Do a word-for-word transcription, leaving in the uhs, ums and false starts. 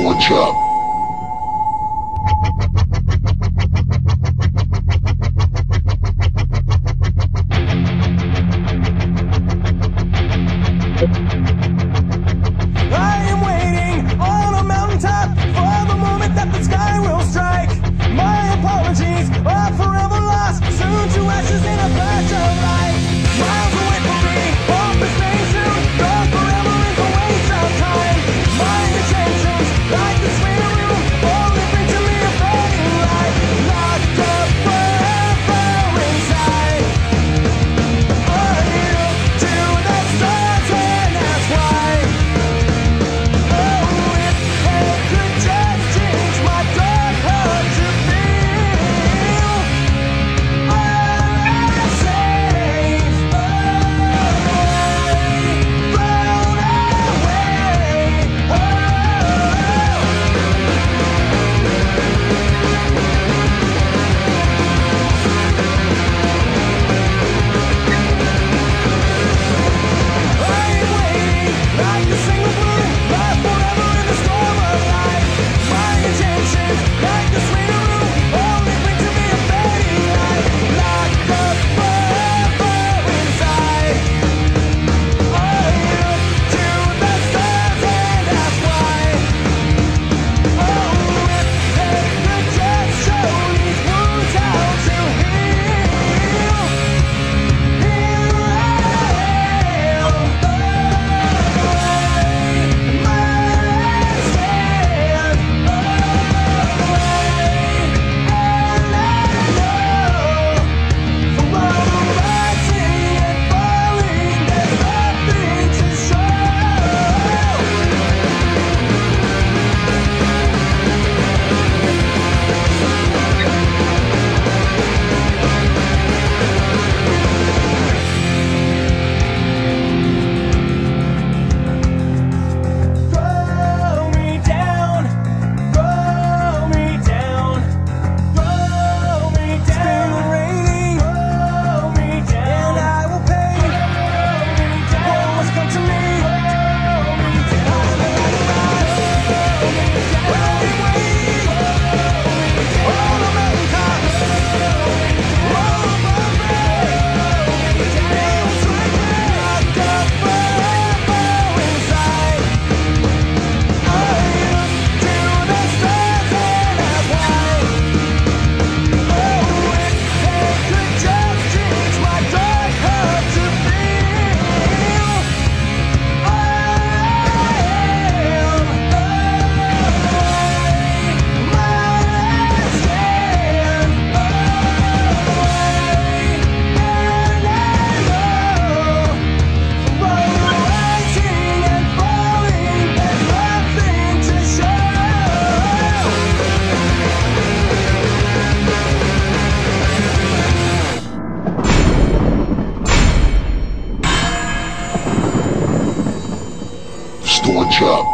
Staunch up. I am waiting on a mountaintop for the moment that the sky will strike. My apologies are forever lost, soon to ashes in a patch of light. Miles away from me, hope is staying soon, gone forever is a waste of time. My intentions, like the sweet room, only bring to me a fading light. Locked up forever inside. I look to the stars and ask why. Staunch up.